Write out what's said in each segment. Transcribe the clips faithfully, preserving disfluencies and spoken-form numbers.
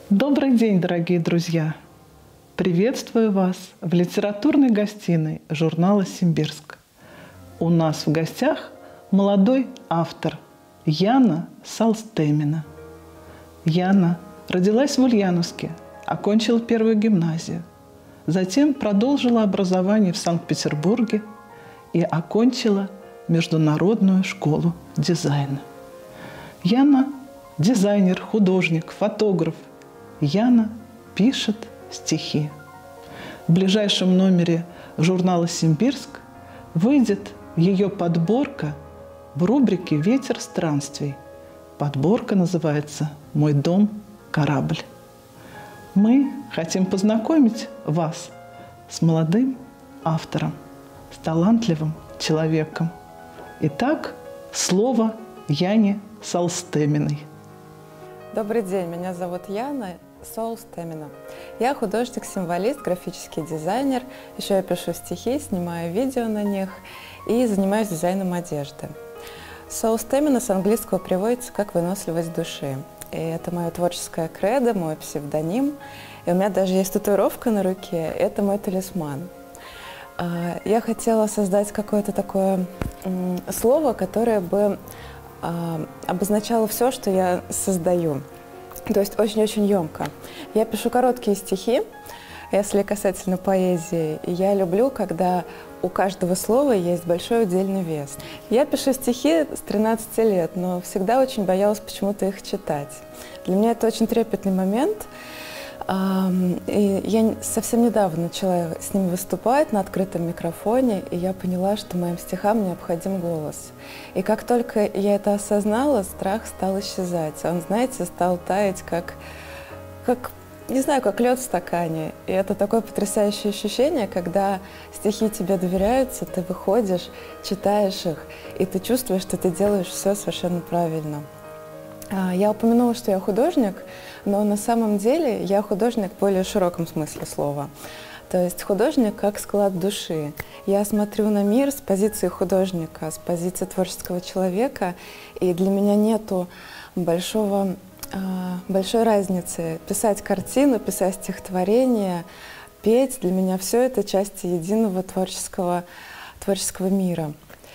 Добрый день, дорогие друзья! Приветствую вас в литературной гостиной журнала «Симбирск». У нас в гостях молодой автор Яна Салстемина. Яна родилась в Ульяновске, окончила первую гимназию, затем продолжила образование в Санкт-Петербурге и окончила Международную школу дизайна. Яна – дизайнер, художник, фотограф. Яна пишет стихи. В ближайшем номере журнала «Симбирск» выйдет ее подборка в рубрике «Ветер странствий». Подборка называется «Мой дом – корабль». Мы хотим познакомить вас с молодым автором, с талантливым человеком. Итак, слово Яне Салстеминой. Добрый день, меня зовут Яна Салстемина. Я художник-символист, графический дизайнер. Еще я пишу стихи, снимаю видео на них и занимаюсь дизайном одежды. Салстемина с английского переводится как «выносливость души». И это мое творческое кредо, мой псевдоним. И у меня даже есть татуировка на руке, это мой талисман. Я хотела создать какое-то такое слово, которое бы обозначало все, что я создаю. То есть очень-очень емко. Я пишу короткие стихи, если касательно поэзии. И я люблю, когда у каждого слова есть большой удельный вес. Я пишу стихи с тринадцати лет, но всегда очень боялась почему-то их читать. Для меня это очень трепетный момент. И я совсем недавно начала с ними выступать на открытом микрофоне, и я поняла, что моим стихам необходим голос. И как только я это осознала, страх стал исчезать. Он, знаете, стал таять, как, как не знаю, как лед в стакане. И это такое потрясающее ощущение, когда стихи тебе доверяются, ты выходишь, читаешь их, и ты чувствуешь, что ты делаешь все совершенно правильно. Я упомянула, что я художник, но на самом деле я художник в более широком смысле слова. То есть художник как склад души. Я смотрю на мир с позиции художника, с позиции творческого человека, и для меня нету большого, большой разницы писать картину, писать стихотворение, петь. Для меня все это части единого творческого, творческого мира.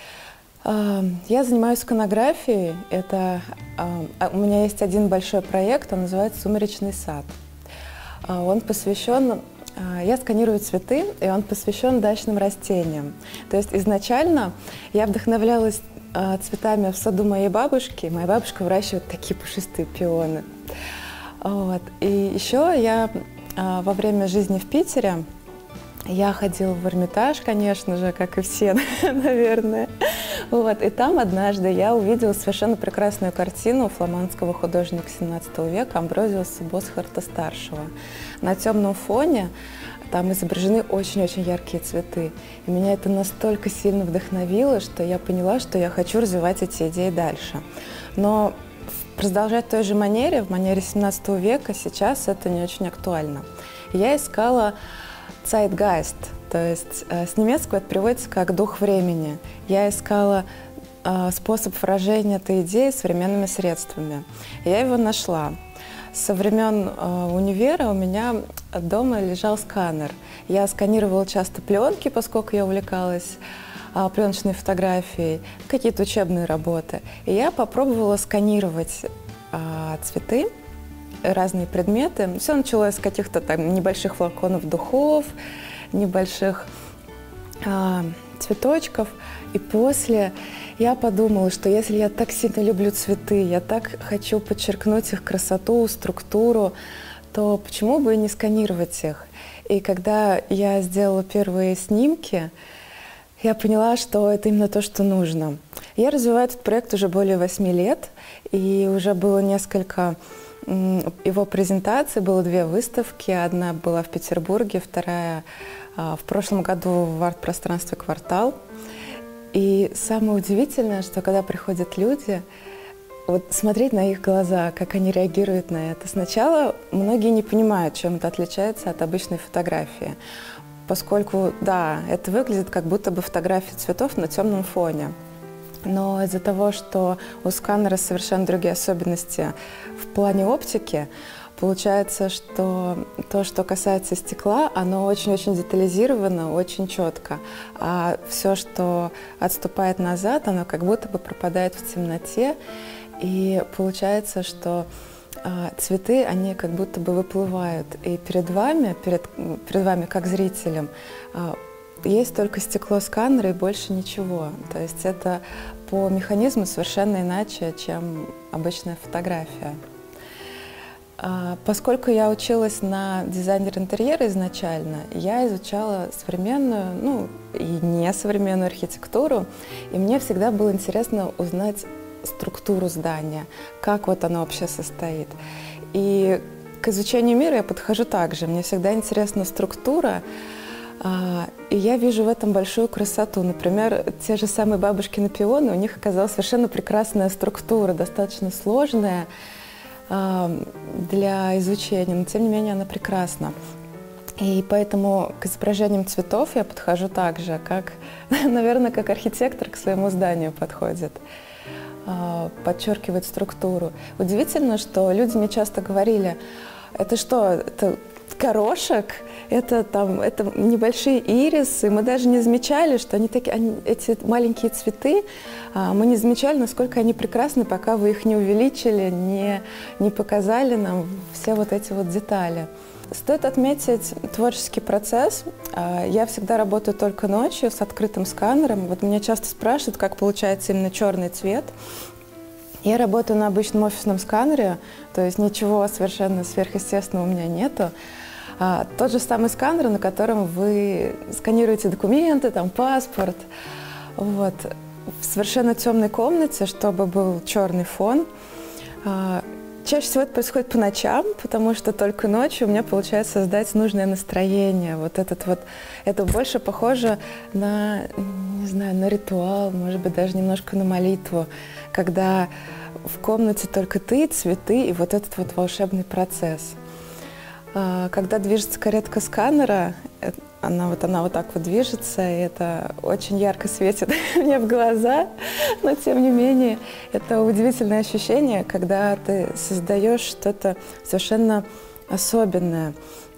Я занимаюсь иконографией. Это, у меня есть один большой проект, он называется «Сумеречный сад». Он посвящен, я сканирую цветы, и он посвящен дачным растениям. То есть изначально я вдохновлялась цветами в саду моей бабушки. Моя бабушка выращивает такие пушистые пионы. Вот. И еще я во время жизни в Питере, я ходила в Эрмитаж, конечно же, как и все, наверное. Вот. И там однажды я увидела совершенно прекрасную картину фламандского художника семнадцатого века Амброзиуса Босхарта-старшего. На темном фоне там изображены очень-очень яркие цветы. И меня это настолько сильно вдохновило, что я поняла, что я хочу развивать эти идеи дальше. Но продолжать в той же манере, в манере семнадцатого века, сейчас это не очень актуально. Я искала Zeitgeist, то есть э, с немецкого это переводится как «дух времени». Я искала э, способ выражения этой идеи современными средствами. И я его нашла. Со времен э, универа у меня дома лежал сканер. Я сканировала часто пленки, поскольку я увлекалась э, пленочной фотографией, какие-то учебные работы. И я попробовала сканировать э, цветы, разные предметы. Все началось с каких-то там небольших флаконов духов, небольших а, цветочков. И после я подумала, что если я так сильно люблю цветы, я так хочу подчеркнуть их красоту, структуру, то почему бы и не сканировать их? И когда я сделала первые снимки, я поняла, что это именно то, что нужно. Я развиваю этот проект уже более восьми лет, и уже было несколько его презентаций, было две выставки. Одна была в Петербурге, вторая в прошлом году в арт-пространстве «Квартал». И самое удивительное, что когда приходят люди, вот смотреть на их глаза, как они реагируют на это. Сначала многие не понимают, чем это отличается от обычной фотографии, поскольку, да, это выглядит как будто бы фотография цветов на темном фоне. Но из-за того, что у сканера совершенно другие особенности в плане оптики, получается, что то, что касается стекла, оно очень-очень детализировано, очень четко. А все, что отступает назад, оно как будто бы пропадает в темноте. И получается, что а, цветы, они как будто бы выплывают. И перед вами, перед, перед вами как зрителем, а, есть только стекло сканера и больше ничего. То есть это по механизму совершенно иначе, чем обычная фотография. Поскольку я училась на дизайнер интерьера изначально, я изучала современную, ну и несовременную архитектуру, и мне всегда было интересно узнать структуру здания, как вот оно вообще состоит. И к изучению мира я подхожу так же. Мне всегда интересна структура, и я вижу в этом большую красоту. Например, те же самые бабушкины пионы, у них оказалась совершенно прекрасная структура, достаточно сложная для изучения, но тем не менее она прекрасна. И поэтому к изображениям цветов я подхожу так же, как, наверное, как архитектор к своему зданию подходит, подчеркивает структуру. Удивительно, что люди мне часто говорили: это что, это горошек, это, там, это небольшие ирисы, мы даже не замечали, что они такие, они, эти маленькие цветы, а, мы не замечали, насколько они прекрасны, пока вы их не увеличили, не, не показали нам все вот эти вот детали. Стоит отметить творческий процесс. А, я всегда работаю только ночью с открытым сканером. Вот меня часто спрашивают, как получается именно черный цвет. Я работаю на обычном офисном сканере, то есть ничего совершенно сверхъестественного у меня нету. А, тот же самый сканер, на котором вы сканируете документы, там, паспорт. Вот. В совершенно темной комнате, чтобы был черный фон. А, чаще всего это происходит по ночам, потому что только ночью у меня получается создать нужное настроение. Вот этот вот, это больше похоже на, не знаю, на ритуал, может быть, даже немножко на молитву, когда в комнате только ты, цветы и вот этот вот волшебный процесс. Когда движется каретка сканера, она вот, она вот так вот движется, и это очень ярко светит мне в глаза, но тем не менее это удивительное ощущение, когда ты создаешь что-то совершенно особенное.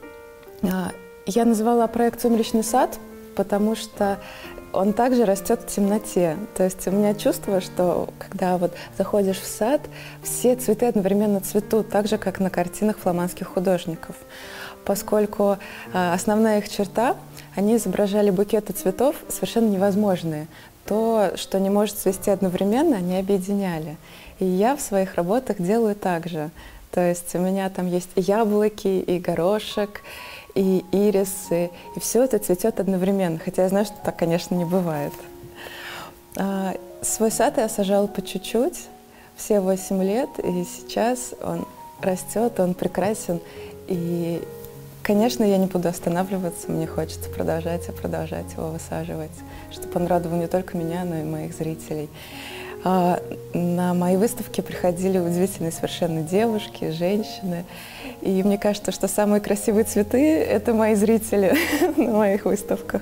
Я назвала проект «Сумеречный сад», потому что он также растет в темноте. То есть у меня чувство, что когда вот заходишь в сад, все цветы одновременно цветут, так же, как на картинах фламандских художников. Поскольку а, основная их черта, они изображали букеты цветов совершенно невозможные. То, что не может цвести одновременно, они объединяли. И я в своих работах делаю так же. То есть у меня там есть и яблоки, и горошек, и ирисы, и все это цветет одновременно, хотя я знаю, что так, конечно, не бывает. А, свой сад я сажала по чуть-чуть, все восемь лет, и сейчас он растет, он прекрасен, и, конечно, я не буду останавливаться, мне хочется продолжать и продолжать его высаживать, чтобы он радовал не только меня, но и моих зрителей. А, на мои выставки приходили удивительные совершенно девушки, женщины. И мне кажется, что самые красивые цветы – это мои зрители на моих выставках.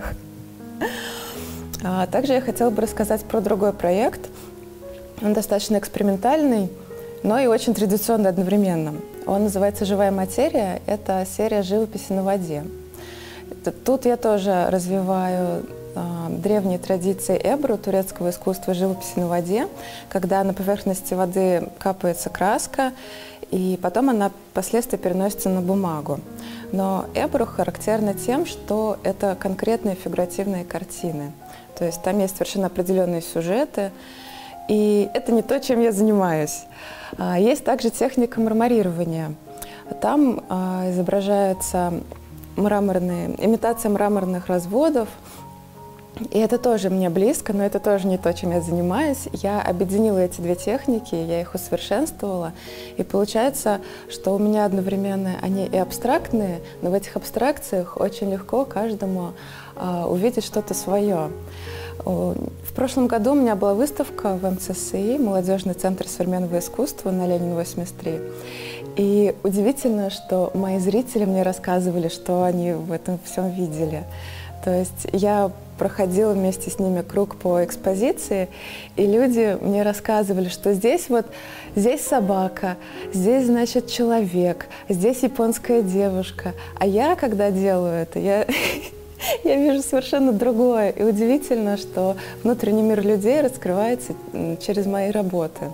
А также я хотела бы рассказать про другой проект. Он достаточно экспериментальный, но и очень традиционный одновременно. Он называется «Живая материя». Это серия живописи на воде. Тут я тоже развиваю древние традиции Эбру, турецкого искусства живописи на воде, когда на поверхности воды капается краска, и потом она впоследствии переносится на бумагу. Но Эбру характерно тем, что это конкретные фигуративные картины. То есть там есть совершенно определенные сюжеты, и это не то, чем я занимаюсь. Есть также техника марморирования. Там изображаются мраморные, имитация мраморных разводов. И это тоже мне близко, но это тоже не то, чем я занимаюсь. Я объединила эти две техники, я их усовершенствовала. И получается, что у меня одновременно они и абстрактные, но в этих абстракциях очень легко каждому а, увидеть что-то свое. В прошлом году у меня была выставка в эм цэ эс и, Молодежный центр современного искусства на Ленина восемьдесят три. И удивительно, что мои зрители мне рассказывали, что они в этом всем видели. То есть я проходила вместе с ними круг по экспозиции, и люди мне рассказывали, что здесь вот, здесь собака, здесь, значит, человек, здесь японская девушка. А я, когда делаю это, я, я вижу совершенно другое. И удивительно, что внутренний мир людей раскрывается через мои работы.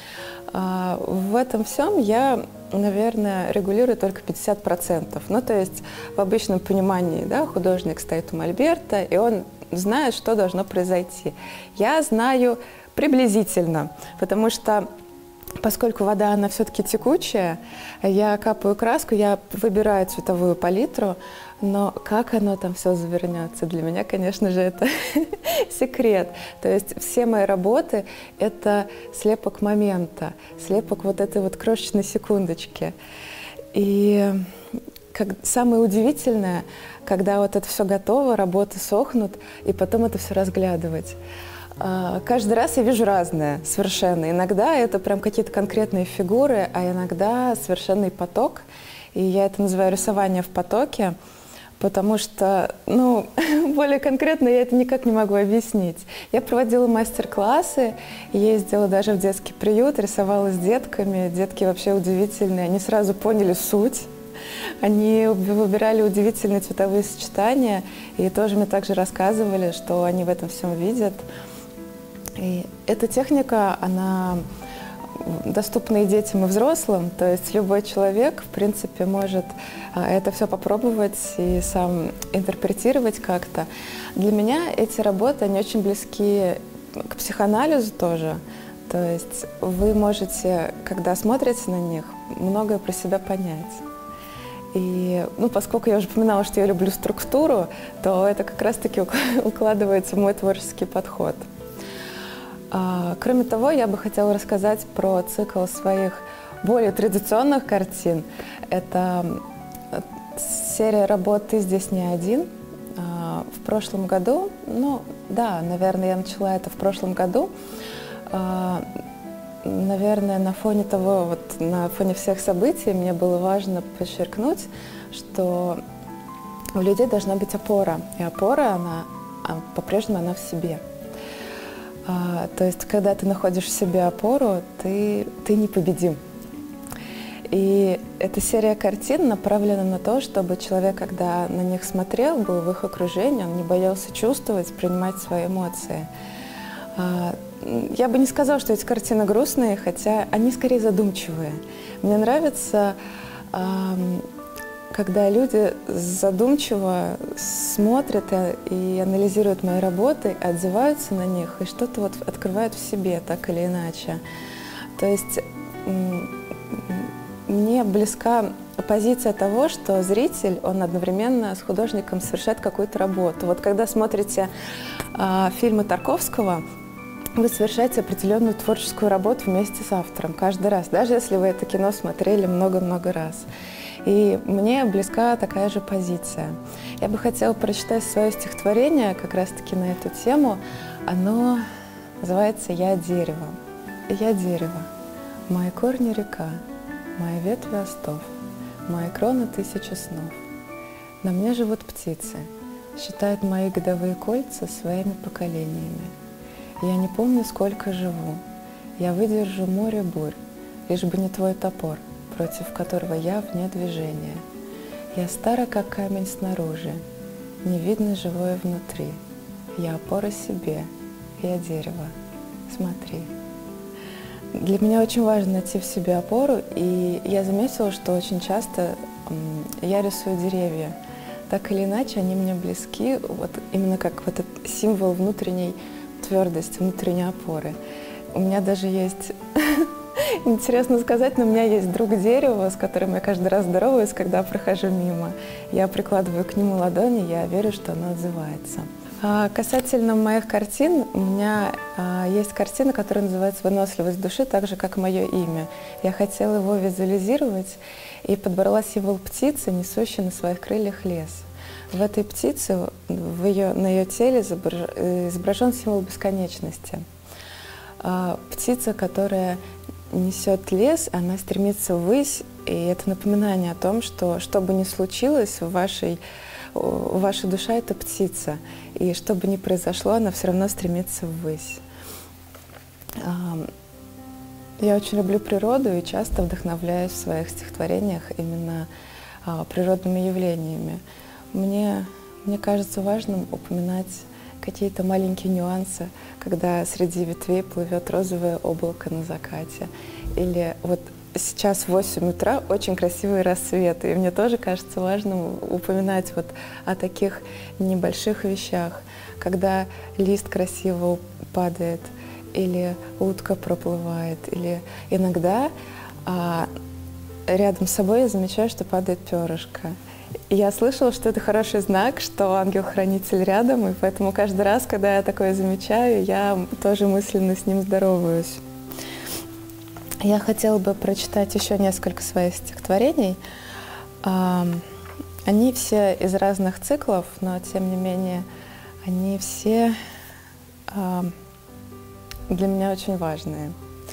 А в этом всем я, наверное, регулирую только пятьдесят процентов. Ну, то есть в обычном понимании, да, художник стоит у мольберта, и он знает, что должно произойти. Я знаю приблизительно, потому что, поскольку вода, она все-таки текучая, я капаю краску, я выбираю цветовую палитру, но как оно там все завернется, для меня, конечно же, это секрет. То есть все мои работы — это слепок момента, слепок вот этой вот крошечной секундочки. И как, самое удивительное, когда вот это все готово, работы сохнут, и потом это все разглядывать. Каждый раз я вижу разное совершенно. Иногда это прям какие-то конкретные фигуры, а иногда совершенный поток. И я это называю рисование в потоке, потому что, ну, более конкретно я это никак не могу объяснить. Я проводила мастер-классы, ездила даже в детский приют, рисовала с детками. Детки вообще удивительные, они сразу поняли суть. Они выбирали удивительные цветовые сочетания и тоже мне также рассказывали, что они в этом всем видят. И эта техника, она доступна и детям, и взрослым, то есть любой человек, в принципе, может это все попробовать и сам интерпретировать как-то. Для меня эти работы, они очень близки к психоанализу тоже. То есть вы можете, когда смотрите на них, многое про себя понять. И, ну, поскольку я уже упоминала, что я люблю структуру, то это как раз-таки укладывается в мой творческий подход. А, кроме того, я бы хотела рассказать про цикл своих более традиционных картин. Это серия работ «Ты здесь не один». А, в прошлом году, ну, да, наверное, я начала это в прошлом году. А, Наверное, на фоне того, вот на фоне всех событий мне было важно подчеркнуть, что у людей должна быть опора. И опора, она по-прежнему она в себе. А, то есть, когда ты находишь в себе опору, ты, ты непобедим. И эта серия картин направлена на то, чтобы человек, когда на них смотрел, был в их окружении, он не боялся чувствовать, принимать свои эмоции. А, Я бы не сказала, что эти картины грустные, хотя они скорее задумчивые. Мне нравится, когда люди задумчиво смотрят и анализируют мои работы, отзываются на них и что-то вот открывают в себе, так или иначе. То есть мне близка позиция того, что зритель, он одновременно с художником совершает какую-то работу. Вот когда смотрите фильмы Тарковского, вы совершаете определенную творческую работу вместе с автором каждый раз, даже если вы это кино смотрели много-много раз. И мне близка такая же позиция. Я бы хотела прочитать свое стихотворение как раз-таки на эту тему. Оно называется «Я дерево». Я дерево, мои корни река, мои ветви остов, мои кроны тысячи снов. На мне живут птицы, считают мои годовые кольца своими поколениями. Я не помню, сколько живу. Я выдержу море бурь, лишь бы не твой топор, против которого я вне движения. Я стара, как камень снаружи, не видно живое внутри. Я опора себе, я дерево. Смотри. Для меня очень важно найти в себе опору, и я заметила, что очень часто я рисую деревья. Так или иначе, они мне близки, вот именно как вот этот символ внутренней твердость, внутренней опоры. У меня даже есть, интересно сказать, но у меня есть друг дерева, с которым я каждый раз здороваюсь, когда прохожу мимо. Я прикладываю к нему ладони, я верю, что оно отзывается. А касательно моих картин, у меня а, есть картина, которая называется «Выносливость души», так же, как мое имя. Я хотела его визуализировать и подобрала символ птицы, несущей на своих крыльях лес. В этой птице, в ее, на ее теле изображен символ бесконечности. А, птица, которая несет лес, она стремится ввысь, и это напоминание о том, что что бы ни случилось в вашей, ваша душа — это птица, и что бы ни произошло, она все равно стремится ввысь. Я очень люблю природу и часто вдохновляюсь в своих стихотворениях именно природными явлениями. Мне, мне кажется важным упоминать какие-то маленькие нюансы, когда среди ветвей плывет розовое облако на закате. Или вот сейчас в восемь утра очень красивый рассвет, и мне тоже кажется важным упоминать вот о таких небольших вещах, когда лист красиво падает, или утка проплывает, или иногда а, рядом с собой я замечаю, что падает перышко. Я слышала, что это хороший знак, что ангел-хранитель рядом, и поэтому каждый раз, когда я такое замечаю, я тоже мысленно с ним здороваюсь. Я хотела бы прочитать еще несколько своих стихотворений. Они все из разных циклов, но тем не менее они все для меня очень важные.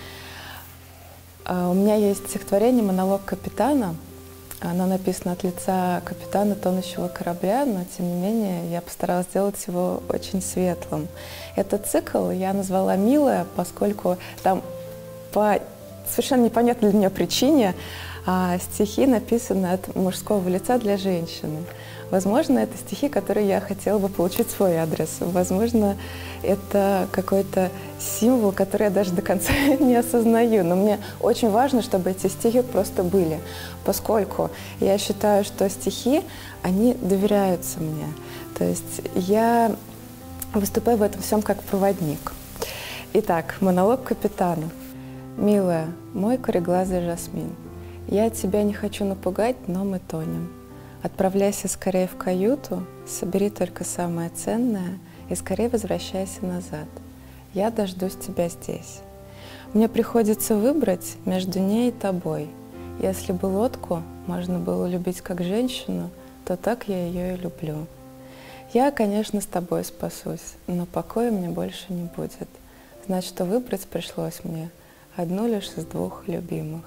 У меня есть стихотворение «Монолог капитана». Оно написано от лица капитана тонущего корабля, но тем не менее я постаралась сделать его очень светлым. Этот цикл я назвала «Милая», поскольку там по совершенно непонятной для меня причине а, стихи написаны от мужского лица для женщины. Возможно, это стихи, которые я хотела бы получить в свой адрес. Возможно, это какой-то символ, который я даже до конца не осознаю. Но мне очень важно, чтобы эти стихи просто были, поскольку я считаю, что стихи, они доверяются мне. То есть я выступаю в этом всем как проводник. Итак, монолог капитана. «Милая, мой кореглазый жасмин, я тебя не хочу напугать, но мы тонем. Отправляйся скорее в каюту, собери только самое ценное и скорее возвращайся назад. Я дождусь тебя здесь. Мне приходится выбрать между ней и тобой. Если бы лодку можно было любить как женщину, то так я ее и люблю. Я, конечно, с тобой спасусь, но покоя мне больше не будет. Значит, что выбрать пришлось мне одну лишь из двух любимых».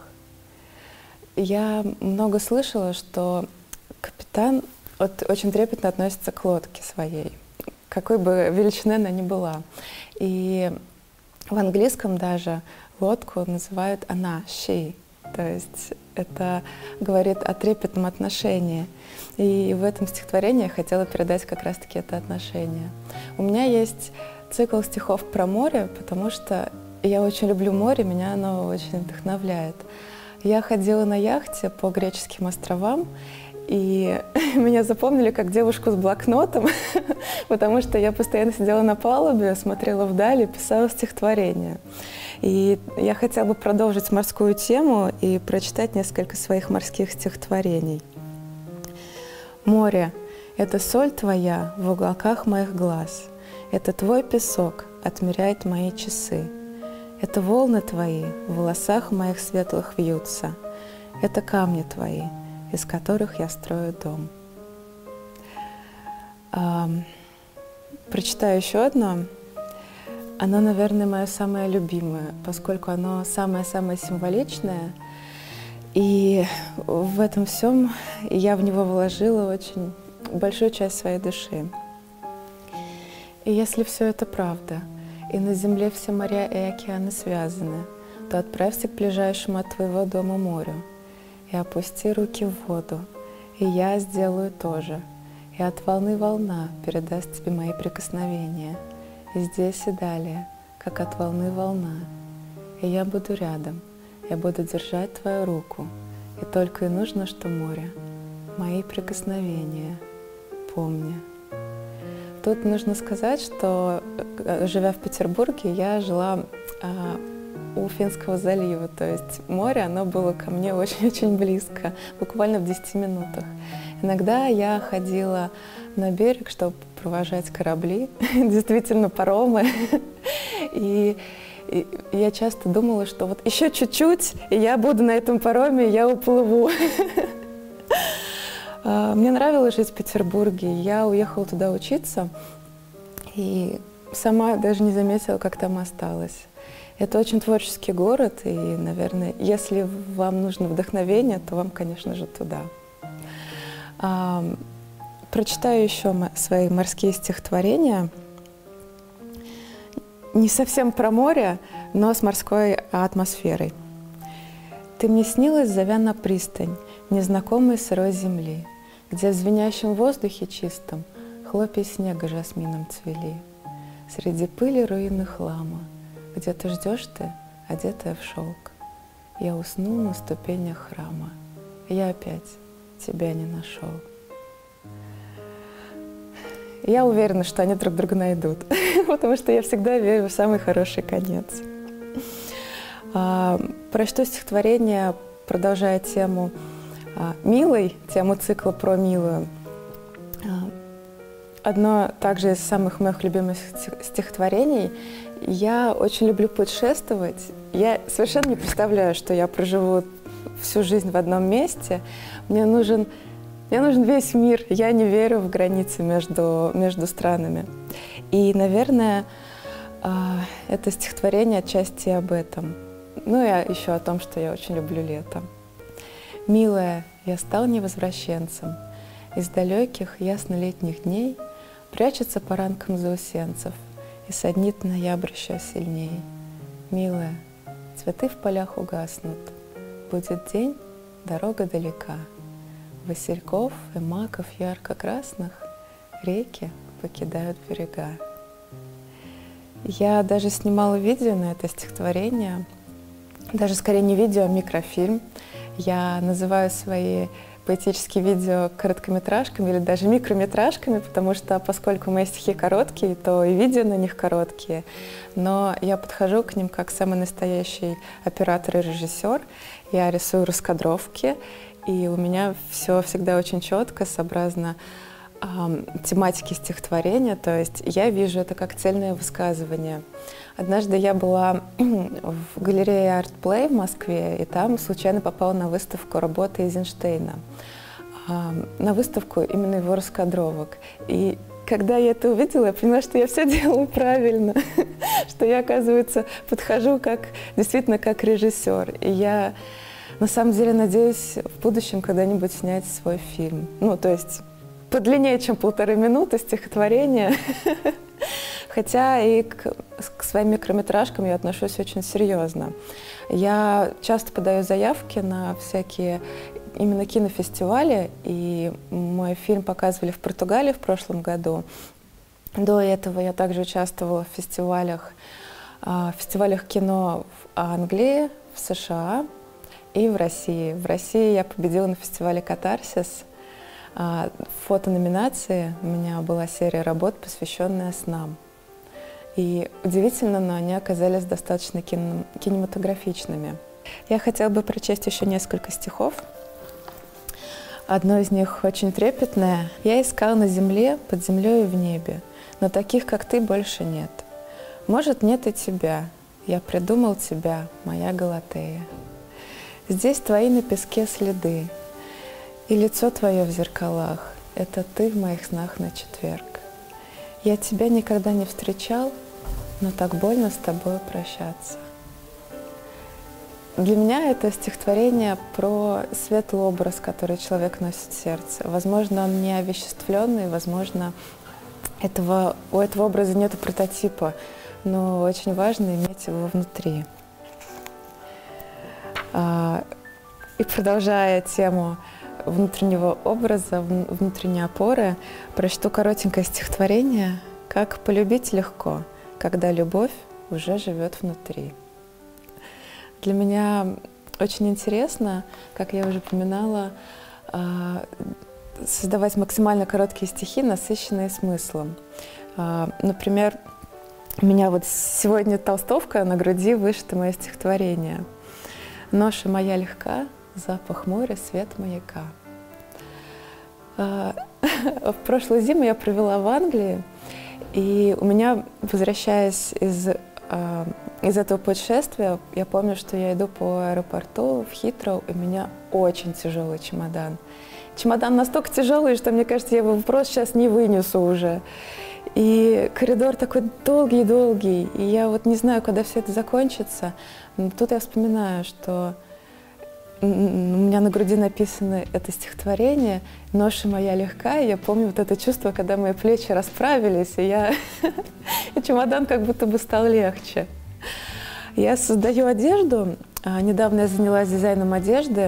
Я много слышала, что капитан вот, очень трепетно относится к лодке своей, какой бы величины она ни была. И в английском даже лодку называют она, she. То есть это говорит о трепетном отношении. И в этом стихотворении я хотела передать как раз-таки это отношение. У меня есть цикл стихов про море, потому что я очень люблю море, меня оно очень вдохновляет. Я ходила на яхте по греческим островам, и меня запомнили как девушку с блокнотом, потому что я постоянно сидела на палубе, смотрела вдаль и писала стихотворения. И я хотела бы продолжить морскую тему и прочитать несколько своих морских стихотворений. «Море — это соль твоя в уголках моих глаз, это твой песок отмеряет мои часы. Это волны твои в волосах моих светлых вьются, это камни твои, из которых я строю дом». А, прочитаю еще одно. Оно, наверное, мое самое любимое, поскольку оно самое-самое символичное. И в этом всем я в него вложила очень большую часть своей души. И если все это правда, и на земле все моря и океаны связаны, то отправься к ближайшему от твоего дома морю и опусти руки в воду, и я сделаю то же. И от волны волна передаст тебе мои прикосновения, и здесь и далее, как от волны волна. И я буду рядом, я буду держать твою руку, и только и нужно, что море, мои прикосновения, помни. Тут нужно сказать, что, живя в Петербурге, я жила а, у Финского залива, то есть море, оно было ко мне очень-очень близко, буквально в десяти минутах. Иногда я ходила на берег, чтобы провожать корабли, действительно паромы, и, и я часто думала, что вот еще чуть-чуть, и я буду на этом пароме, и я уплыву. Мне нравилось жить в Петербурге, я уехала туда учиться, и сама даже не заметила, как там осталась. Это очень творческий город, и, наверное, если вам нужно вдохновение, то вам, конечно же, туда. прочитаю еще свои морские стихотворения. Не совсем про море, но с морской атмосферой. Ты мне снилась, зовя на пристань незнакомой сырой земли, где в звенящем воздухе чистом хлопья снега жасмином цвели. Среди пыли руины хлама, где ты ждешь ты, одетая в шелк. Я уснул на ступенях храма, я опять тебя не нашел. Я уверена, что они друг друга найдут, потому что я всегда верю в самый хороший конец. А, прочту стихотворение, продолжая тему а, милой, тему цикла про милую. А, одно также из самых моих любимых стихотворений. Я очень люблю путешествовать. Я совершенно не представляю, что я проживу всю жизнь в одном месте. Мне нужен, мне нужен весь мир. Я не верю в границы между, между странами. И, наверное, это стихотворение отчасти об этом. Ну и еще о том, что я очень люблю лето. «Милая, я стал невозвращенцем. Из далеких ясно-летних дней прячется по ранкам заусенцев, и саднит ноябрь еще сильней. Милая, цветы в полях угаснут. Будет день, дорога далека. Васильков и маков ярко-красных реки покидают берега». Я даже снимала видео на это стихотворение, даже скорее не видео, а микрофильм. Я называю свои поэтические видео короткометражками или даже микрометражками, потому что поскольку мои стихи короткие, то и видео на них короткие. Но я подхожу к ним как самый настоящий оператор и режиссер. Я рисую раскадровки, и у меня все всегда очень четко, сообразно э, тематики стихотворения. То есть я вижу это как цельное высказывание. Однажды я была в галерее Art Play в Москве, и там случайно попала на выставку работы Эйзенштейна, на выставку именно его раскадровок. И когда я это увидела, я поняла, что я все делаю правильно, что я, оказывается, подхожу как, действительно как режиссер. И я на самом деле надеюсь в будущем когда-нибудь снять свой фильм. Ну, то есть подлиннее, чем полторы минуты стихотворения. Хотя и к, к своим микрометражкам я отношусь очень серьезно. Я часто подаю заявки на всякие именно кинофестивали, и мой фильм показывали в Португалии в прошлом году. До этого я также участвовала в фестивалях, в фестивалях кино в Англии, в США и в России. В России я победила на фестивале «Катарсис». В фотономинации у меня была серия работ, посвященная снам. И удивительно, но они оказались достаточно кино, кинематографичными. Я хотела бы прочесть еще несколько стихов. Одно из них очень трепетное. «Я искал на земле, под землей и в небе, но таких, как ты, больше нет. Может, нет и тебя. Я придумал тебя, моя Галатея. Здесь твои на песке следы, и лицо твое в зеркалах. Это ты в моих снах на четверг. Я тебя никогда не встречал, но так больно с тобой прощаться». Для меня это стихотворение про светлый образ, который человек носит в сердце. Возможно, он не овеществленный, возможно, этого, у этого образа нет прототипа, но очень важно иметь его внутри. И продолжая тему внутреннего образа, внутренней опоры, прочту коротенькое стихотворение «Как полюбить легко, когда любовь уже живет внутри». Для меня очень интересно, как я уже упоминала, создавать максимально короткие стихи, насыщенные смыслом. Например, у меня вот сегодня толстовка, на груди вышито мое стихотворение. «Ноша моя легка, запах моря, свет маяка». В прошлую зиму я провела в Англии, и у меня, возвращаясь из, из этого путешествия, я помню, что я иду по аэропорту в Хитроу, и у меня очень тяжелый чемодан. Чемодан настолько тяжелый, что, мне кажется, я его просто сейчас не вынесу уже. И коридор такой долгий-долгий, и я вот не знаю, когда все это закончится. Но тут я вспоминаю, что у меня на груди написано это стихотворение «Ноша моя легка», и я помню вот это чувство, когда мои плечи расправились, и я и чемодан как будто бы стал легче. Я создаю одежду. Недавно я занялась дизайном одежды.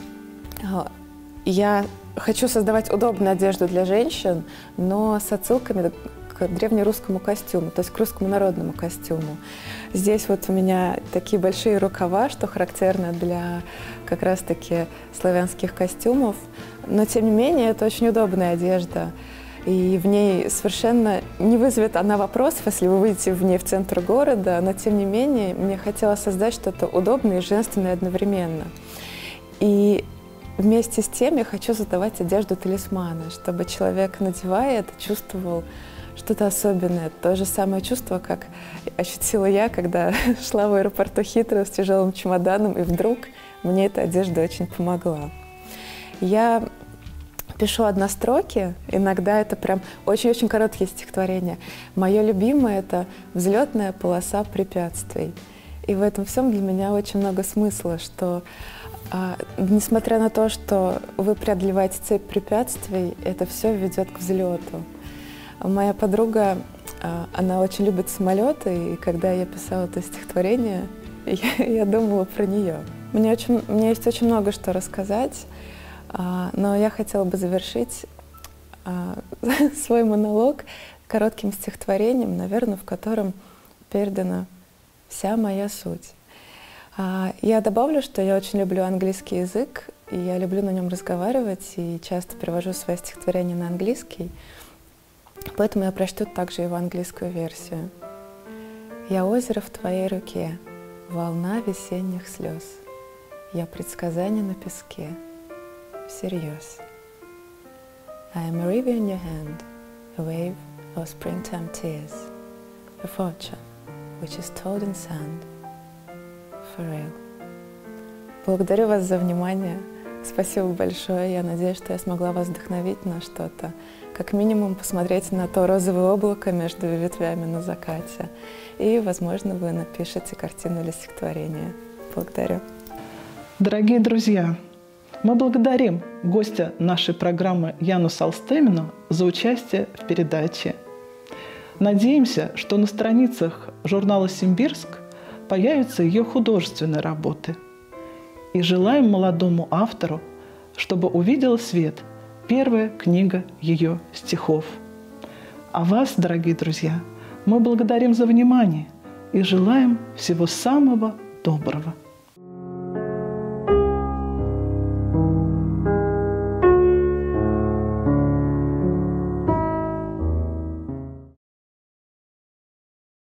Я хочу создавать удобную одежду для женщин, но с отсылками к древнерусскому костюму, то есть к русскому народному костюму. Здесь вот у меня такие большие рукава, что характерно для как раз-таки славянских костюмов. Но, тем не менее, это очень удобная одежда. И в ней совершенно не вызовет она вопросов, если вы выйдете в ней в центр города, но, тем не менее, мне хотелось создать что-то удобное и женственное одновременно. И вместе с тем я хочу создавать одежду-талисманы, чтобы человек, надевая это, чувствовал что-то особенное. То же самое чувство, как ощутила я, когда шла в аэропорту Хитроу с тяжелым чемоданом, и вдруг мне эта одежда очень помогла. Я пишу одностроки, иногда это прям очень-очень короткие стихотворения. Мое любимое — это «Взлетная полоса препятствий». И в этом всем для меня очень много смысла, что а, несмотря на то, что вы преодолеваете цепь препятствий, это все ведет к взлету. Моя подруга, а, она очень любит самолеты, и когда я писала это стихотворение, я, я думала про нее. Мне, очень, мне есть очень много что рассказать, а, но я хотела бы завершить а, свой монолог коротким стихотворением, наверное, в котором передана вся моя суть. А, я добавлю, что я очень люблю английский язык, и я люблю на нем разговаривать, и часто перевожу свои стихотворения на английский, поэтому я прочту также его английскую версию. «Я озеро в твоей руке, волна весенних слез. Я предсказание на песке, всерьез. I am a river in your hand, a wave of springtime tears, a fortune which is told in sand, for real». Благодарю вас за внимание. Спасибо большое. Я надеюсь, что я смогла вас вдохновить на что-то. Как минимум посмотреть на то розовое облако между ветвями на закате. И, возможно, вы напишете картину или стихотворение. Благодарю. Дорогие друзья, мы благодарим гостя нашей программы Яну Солстемину за участие в передаче. Надеемся, что на страницах журнала «Симбирск» появятся ее художественные работы. И желаем молодому автору, чтобы увидела свет первая книга ее стихов. А вас, дорогие друзья, мы благодарим за внимание и желаем всего самого доброго.